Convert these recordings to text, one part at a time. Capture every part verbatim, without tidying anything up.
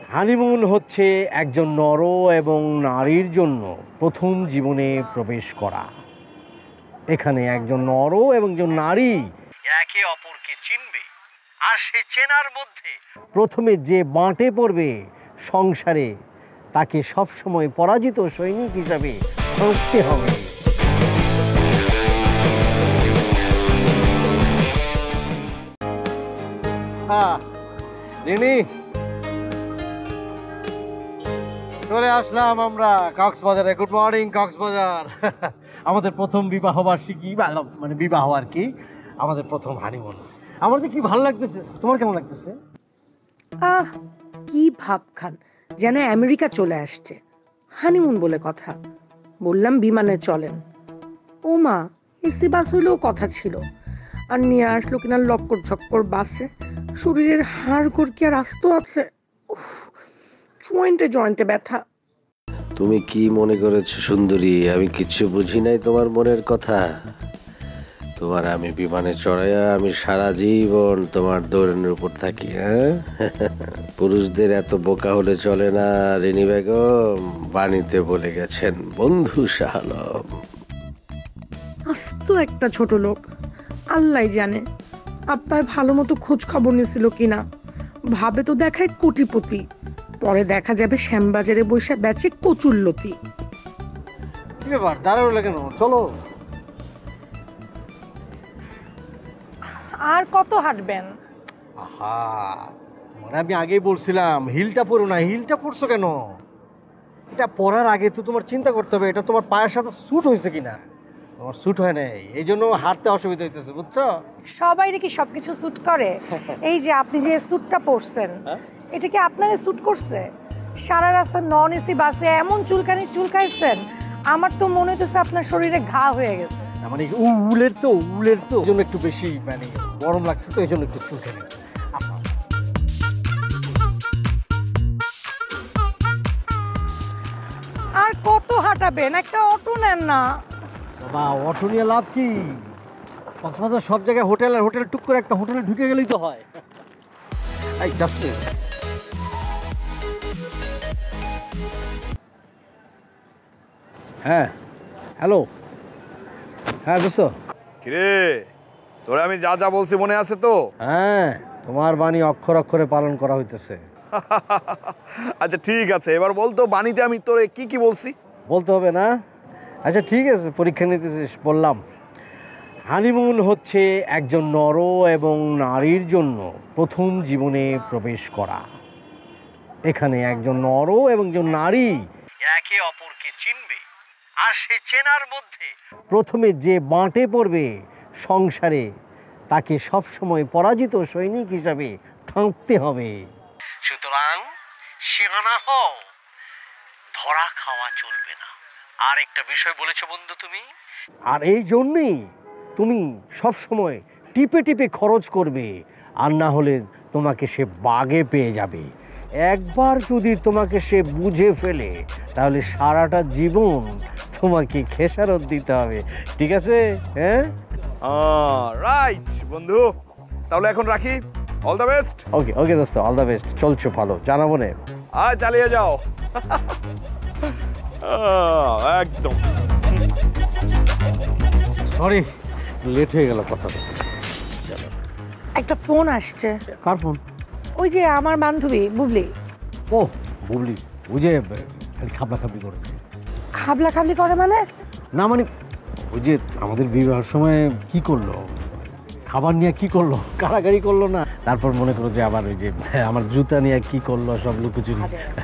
Honeymoon হচ্ছে একজন নর এবং নারীর জন্য প্রথম জীবনে প্রবেশ করা। এখানে একজন নর এবং একজন নারী একে অপরকে চিনবে, আর সে চেনার মধ্যে প্রথমে যে বাঁটে পড়বে সংসারে তাকে সবসময় পরাজিত সৈনিক হিসাবে থাকতে হবে। হ্যাঁ রিনি, চলে আসলাম আমরা কক্সবাজারে। Good morning Cox's Bazar. আমাদের প্রথম বিবাহ বার্ষিকী, মানে বিবাহ আর কি, আমাদের প্রথম হানিমুন। আমার যে কি ভালো লাগতেছে, তোমার কেমন লাগতেছে? আহ কি ভাবখান, যেন আমেরিকা চলে আসছে। হানিমুন বলে কথা, বললাম বিমানে চলেন। ও মা, এসি বাস হইলেও কথা ছিল, আর নিয়ে আসলো কিনা লক্কর ঝক্কর বাসে। শরীরের হাড় গোড় কি আর আস্ত আছে? জয়েন্টে জয়েন্টে ব্যথা। তুমি কি মনে করেছো সুন্দরী আমি কিচ্ছু বুঝি নাই তোমার মনের কথা? তোমার আমি বিমানে চড়াইয়া আমি সারা জীবন তোমার দৌড়ের উপর থাকি। হ্যাঁ, পুরুষদের এত বোকা হলে চলে না। রিনি বেগম বাণীতে বলে গেছেন বন্ধু শাহ আলম। আস্ত একটা ছোট লোক, আল্লাহ জানে আব্বাই ভালো মতো খোঁজ খবর নিয়েছিল কিনা। ভাবে তো দেখায় কোটিপতি, পরে দেখা যাবে শ্যামবাজারে বসে বেচে কচুল্লতি। কি ব্যাপার, দাঁড়ানো কেন? চলো। আর কত হাঁটবেন? আহা, মানে আমি আগেই বলছিলাম হিলটা পরো না। হিলটা পরছো কেন? এটা পরার আগে তো তোমার চিন্তা করতে হবে এটা তোমার পায়ের সাথে স্যুট হয়েছে কিনা। তোমার স্যুট হয় নাই, এই জন্য হাঁটতে অসুবিধা হইতেছে, বুঝছো? সবাই কি সবকিছু স্যুট করে? এই যে আপনি যে স্যুটটা পরছেন, এটা কি আপনারে স্যুট করছে? সারা রাস্তা নন এসি বাসে এমন চুলকানি চুলকাইছেন, আমার তো মনে হচ্ছে আপনার শরীরে ঘা হয়ে গেছে। মানে উলের তো উলের তো এই জন্য একটু বেশি মানে গরম লাগছে, তো এই জন্য একটু চুলকে গেছে। আর কত হাঁটাবেন? একটা অটো নেন না। বাবা, অটো নিয়ে লাভ কি? কক্সবাজার সব জায়গায় হোটেল, আর হোটেল টুক করে একটা হোটেলে ঢুকে গেলেই তো হয়। এই জাস্ট মিনিট। হ্যাঁ হ্যালো, হ্যাঁ দোস্ত। কিরে, তোরে আমি যা যা বলছি মনে আছে তো? হ্যাঁ, তোমার বাণী অক্ষর অক্ষরে পালন করা হইতেছে। আচ্ছা ঠিক আছে, এবার বলতো বাণীতে আমি তোরে কি কি বলছি? বলতে হবে না? আচ্ছা ঠিক আছে, পরীক্ষা নিতেছিস, বললাম। হানিমুন হচ্ছে একজন নর এবং নারীর জন্য প্রথম জীবনে প্রবেশ করা। এখানে একজন নর এবং একজন নারী একে অপরকে চিনবে, আর সে চেনার মধ্যে প্রথমে যে বাঁটে পড়বে সংসারে তাকে সবসময় পরাজিত সৈনিক হিসাবে থাকতে হবে। সুতরাং সিয়ানা হও, ধরা খাওয়া চলবে না। আর একটা বিষয় বলেছো বন্ধু তুমি, আর এই জন্যই তুমি সব সময় টিপে টিপে খরচ করবে, আর না হলে তোমাকে সে বাগে পেয়ে যাবে। একবার যদি তোমাকে সে বুঝে ফেলে তাহলে সারাটা জীবন তোমাকে খেসারত দিতে হবে। ঠিক আছে? হ্যাঁ রাইট বন্ধু, তাহলে এখন রাখি। All the best. Okay okay দোস্ত, অল দ্য বেস্ট। চলছো ভালো, জানাবো না। আয় চালিয়ে যাও। একদম। সরি, লেট হয়ে গেল কথা। একটা ফোন আসছে। কার ফোন? ওই যে আমার বান্ধবী বুবলি। ও বুবলি, ওই যে খাবলা খাবলি করে। খাবলা খাবলি করে মানে? না মানে ওই যে আমাদের বিবাহের সময় কি করলো, খাবার নিয়ে কি করলো, কারাগারি করলো না, তারপর মনে করো যে আবার ওই যে আমার জুতা নিয়ে কি করলো, সব লুকোচুরি।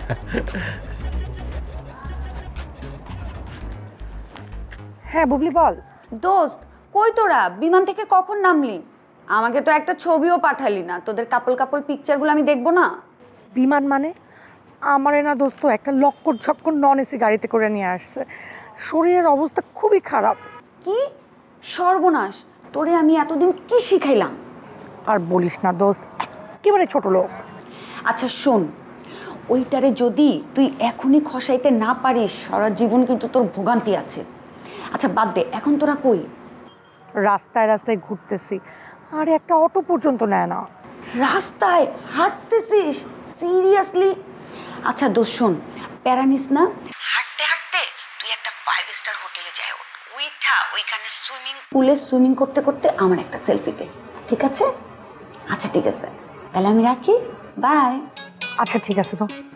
হ্যাঁ বুবলি বল। দোস্ত কই তোরা? বিমান থেকে কখন নামলি? আমাকে তো একটা ছবিও পাঠালি না। তোদের কাপল কাপল পিকচারগুলো আমি দেখবো না? বিমান মানে? আমারে না দোস্ত একটা লক্কর ঝক্কর নন এসি গাড়িতে করে নিয়ে আসছে। শরীরের অবস্থা খুবই খারাপ। কি সর্বনাশ! তোরে আমি এতদিন কি শিখাইলাম? আর বলিস না দোস্ত, একেবারে ছোট লোক। আচ্ছা শোন, ওইটারে যদি তুই এখনই খসাইতে না পারিস, সারা জীবন কিন্তু তোর ভোগান্তি আছে। আচ্ছা বাদ দে, এখন তোরা কই? রাস্তায় রাস্তায় ঘুরতেছি, আর একটা অটো পর্যন্ত নেয় না। রাস্তায় হাঁটতেছিস? সিরিয়াসলি? আচ্ছা দোষ শোন, প্যারা নিস না, হাঁটতে হাঁটতে তুই একটা ফাইভ স্টার হোটেলে যাই, ওইটা ওইখানে সুইমিং পুলে সুইমিং করতে করতে আমার একটা সেলফি দে, ঠিক আছে? আচ্ছা ঠিক আছে, তাহলে আমি রাখি, বাই। আচ্ছা ঠিক আছে তো।